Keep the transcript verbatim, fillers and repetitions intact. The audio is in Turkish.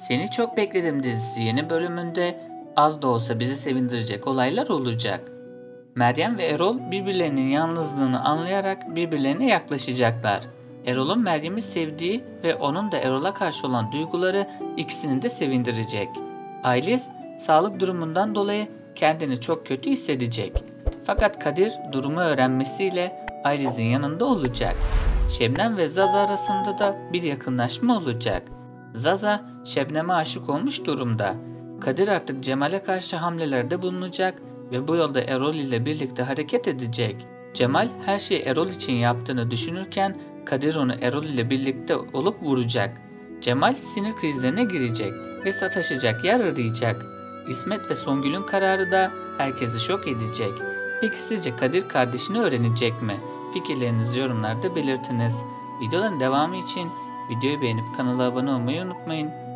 Seni Çok Bekledim dizisi yeni bölümünde az da olsa bizi sevindirecek olaylar olacak. Meryem ve Erol birbirlerinin yalnızlığını anlayarak birbirlerine yaklaşacaklar. Erol'un Meryem'i sevdiği ve onun da Erol'a karşı olan duyguları ikisini de sevindirecek. Ayliz sağlık durumundan dolayı kendini çok kötü hissedecek. Fakat Kadir durumu öğrenmesiyle Ayliz'in yanında olacak. Şebnem ve Zaza arasında da bir yakınlaşma olacak. Zaza Şebnem'e aşık olmuş durumda. Kadir artık Cemal'e karşı hamlelerde bulunacak ve bu yolda Erol ile birlikte hareket edecek. Cemal her şeyi Erol için yaptığını düşünürken Kadir onu Erol ile birlikte olup vuracak. Cemal sinir krizlerine girecek ve sataşacak yer arayacak. İsmet ve Songül'ün kararı da herkesi şok edecek. Peki sizce Kadir kardeşini öğrenecek mi? Fikirlerinizi yorumlarda belirtiniz. Videoların devamı için videoyu beğenip kanala abone olmayı unutmayın.